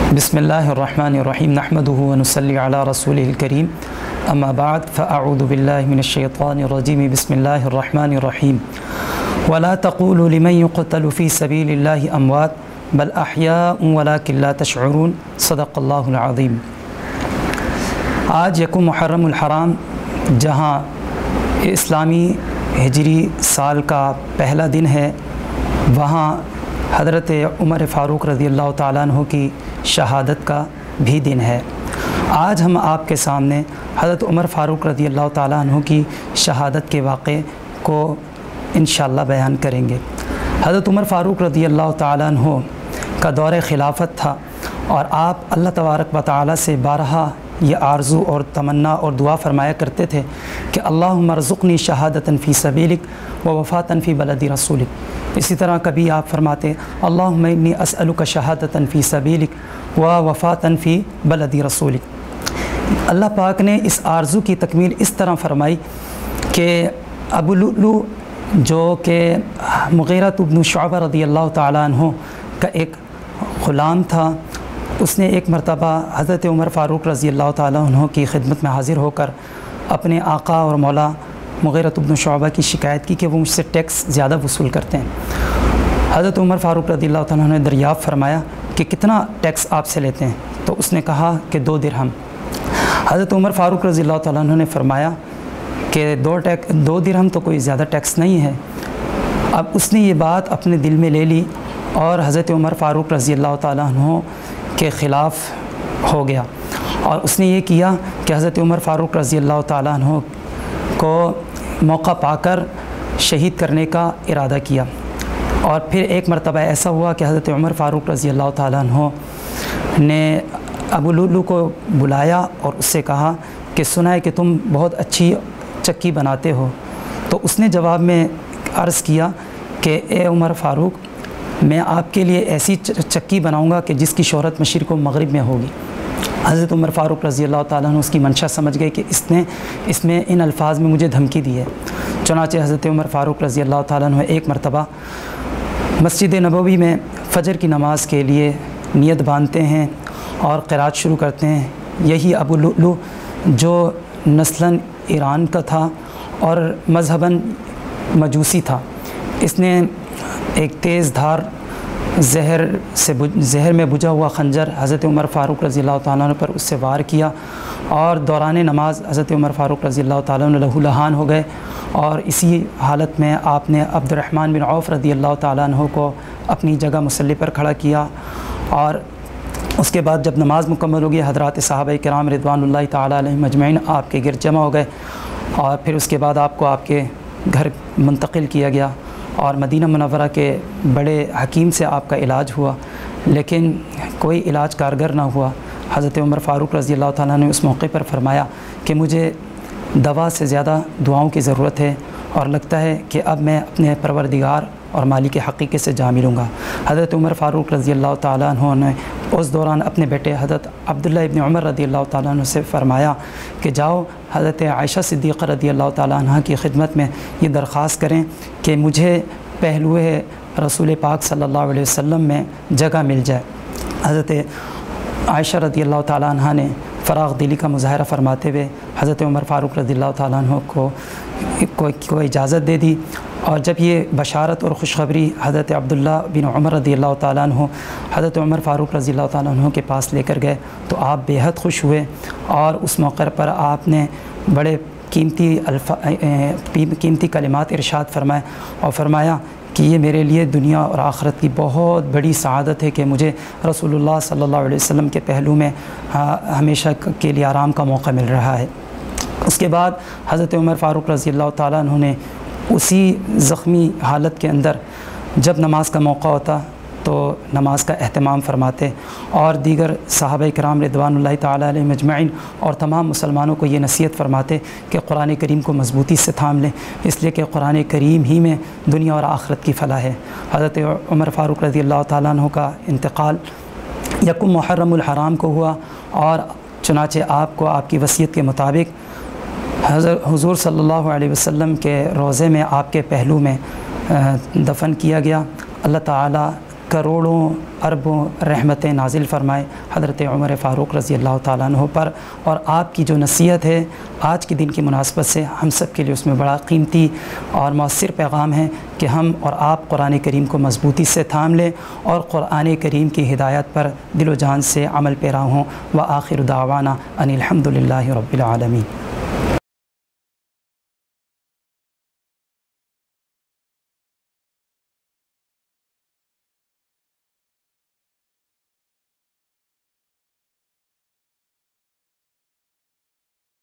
بسم اللہ الرحمن الرحیم نحمده ونصلی علی رسولہ الکریم اما بعد فاعوذ باللہ من الشیطان الرجیم بسم اللہ الرحمن الرحیم ولا تقولوا لمن يقتل في سبیل اللہ اموات بل احیاء ولکن لا تشعرون صدق اللہ العظیم۔ آج یکم محرم الحرام، جہاں اسلامی ہجری سال کا پہلا دن ہے، وہاں حضرت عمر فاروق رضی اللہ تعالیٰ عنہ کی شہادت کا بھی دن ہے۔ آج ہم آپ کے سامنے حضرت عمر فاروق رضی اللہ تعالیٰ عنہ کی شہادت کے واقعے کو انشاءاللہ بیان کریں گے۔ حضرت عمر فاروق رضی اللہ تعالیٰ عنہ کا دور خلافت تھا، اور آپ اللہ تبارک و تعالیٰ سے بارہا یہ آرزو اور تمنا اور دعا فرمایا کرتے تھے کہ اللہم ارزقنی شہادتاً فی سبیلک و وفاتاً فی بلد رسولک۔ اسی طرح کبھی آپ فرماتے اللہم انی اسألک شہادتاً فی سبیلک و وفاتاً فی بلد رسولک۔ اللہ پاک نے اس آرزو کی تکمیل اس طرح فرمائی کہ ابو لؤلؤ جو کہ مغیرہ بن شعبہ رضی اللہ تعالیٰ عنہ کا ایک غلام تھا، اس نے ایک مرتبہ حضرت عمر فاروق رضی اللہ تعالیٰ عنہ کی خدمت میں حاضر ہو کر اپنے آقا اور مولا مغیرہ بن شعبہ کی شکایت کی کہ وہ مجھ سے ٹیکس زیادہ وصول کرتے ہیں۔ حضرت عمر فاروق رضی اللہ تعالیٰ عنہ نے دریافت فرمایا کہ کتنا ٹیکس آپ سے لیتے ہیں؟ تو اس نے کہا کہ 2 درہم۔ حضرت عمر فاروق رضی اللہ تعالیٰ عنہ نے فرمایا کہ 2 درہم تو کوئی زیادہ ٹیکس نہیں ہے۔ اب اس نے یہ بات اپنے دل میں لے لی اور حضرت عمر فاروق رضی اللہ تعالیٰ عنہ کے خلاف ہو گیا، اور اس نے یہ کیا کہ حضرت عمر فاروق رضی اللہ تعالیٰ عنہ کو موقع پا کر شہید کرنے کا ارادہ کیا۔ اور پھر ایک مرتبہ ایسا ہوا کہ حضرت عمر فاروق رضی اللہ تعالیٰ عنہ نے ابو لؤلؤ کو بلایا اور اس سے کہا کہ سنا ہے کہ تم بہت اچھی چکی بناتے ہو۔ تو اس نے جواب میں عرض کیا کہ اے عمر فاروق، میں آپ کے لیے ایسی چکی بناؤں گا کہ جس کی شہرت مشرق و مغرب میں ہوگی۔ حضرت عمر فاروق رضی اللہ تعالیٰ عنہ اس کی منشا سمجھ گئے کہ اس میں ان الفاظ میں مجھے دھمکی دی ہے۔ چنانچہ حضرت عمر فاروق رضی اللہ تعالیٰ عنہ ایک مرتبہ مسجد نبوی میں فجر کی نماز کے لیے نیت باندھتے ہیں اور قرات شروع کرتے ہیں۔ یہی ابو لؤلؤ جو نسلاً ایران کا تھا اور مذہباً مجوسی تھا، اس نے ایک تیز دھار زہر میں بجھا ہوا خنجر حضرت عمر فاروق رضی اللہ تعالیٰ عنہ پر اس سے وار کیا، اور دوران نماز حضرت عمر فاروق رضی اللہ تعالیٰ عنہ لہو لہان ہو گئے، اور اسی حالت میں آپ نے عبد الرحمن بن عوف رضی اللہ تعالیٰ عنہ کو اپنی جگہ مصلی پر کھڑا کیا۔ اور اس کے بعد جب نماز مکمل ہو گئی، حضرات صحابہ کرام رضوان اللہ تعالیٰ علیہم اجمعین آپ کے گرد جمع ہو گئے، اور پھر اس کے بعد آپ کو آپ کے گھر منتقل کیا گیا، اور مدینہ منورہ کے بڑے حکیم سے آپ کا علاج ہوا، لیکن کوئی علاج کارگر نہ ہوا۔ حضرت عمر فاروق رضی اللہ تعالیٰ نے اس موقع پر فرمایا کہ مجھے دوا سے زیادہ دعاؤں کی ضرورت ہے، اور لگتا ہے کہ اب میں اپنے پروردگار اور مالک حقیقی سے جا ملوں گا۔ حضرت عمر فاروق رضی اللہ تعالیٰ عنہ نے اس دوران اپنے بیٹے حضرت عبداللہ ابن عمر رضی اللہ تعالیٰ عنہ سے فرمایا کہ جاؤ حضرت عائشہ صدیقہ رضی اللہ تعالیٰ عنہ کی خدمت میں یہ درخواست کریں کہ مجھے پہلو رسول پاک صلی اللہ علیہ وسلم میں جگہ مل جائے۔ حضرت عائشہ رضی اللہ تعالیٰ عنہ نے فراغ دلی کا مظاہرہ فرماتے ہوئے حضرت عمر فاروق رضی اللہ تعالیٰ عنہ کو اجازت دے دی، اور جب یہ بشارت اور خوشخبری حضرت عبداللہ بن عمر رضی اللہ تعالیٰ عنہ حضرت عمر فاروق رضی اللہ تعالیٰ عنہ کے پاس لے کر گئے تو آپ بے حد خوش ہوئے، اور اس موقع پر آپ نے بڑے قیمتی کلمات ارشاد فرمائے، اور فرمایا کہ یہ میرے لیے دنیا اور آخرت کی بہت بڑی سعادت ہے کہ مجھے رسول اللہ صلی اللہ علیہ وسلم کے پہلو میں ہمیشہ کے لیے آرام کا موقع مل رہا ہے۔ اس کے بعد حضرت عمر فاروق رضی اللہ تعالیٰ عنہ نے اسی زخمی حالت کے اندر جب نماز کا موقع ہوتا تو نماز کا اہتمام فرماتے، اور دیگر صحابہ کرام رضوان اللہ تعالیٰ علیہم اجمعین اور تمام مسلمانوں کو یہ نصیحت فرماتے کہ قرآن کریم کو مضبوطی سے تھام لیں، اس لیے کہ قرآن کریم ہی میں دنیا اور آخرت کی فلاح ہے۔ حضرت عمر فاروق رضی اللہ تعالیٰ عنہ کا انتقال یکم محرم الحرام کو ہوا، اور چنانچہ آپ کو آپ کی وصیت کے مطابق حضور صلی اللہ علیہ وسلم کے روضے میں آپ کے پہلو میں دفن کیا گیا۔ اللہ تعالیٰ करोड़ों अरबों रहमतें नाजिल फ़रमाए हज़रत उमर फ़ारूक रज़ी अल्लाह ताला अन्हु पर, और आपकी जो नसीहत है आज के दिन की मुनासबत से हम सब के लिए उसमें बड़ा कीमती और मौसर पैगाम है कि हम और आप कुरान करीम को मज़बूती से थाम लें और कुरान करीम की हिदायत पर दिलो जान से अमल पैरा हों। व आखिर दावाना अनिल हम्दुलिल्लाहि रब्बिल आलमीन।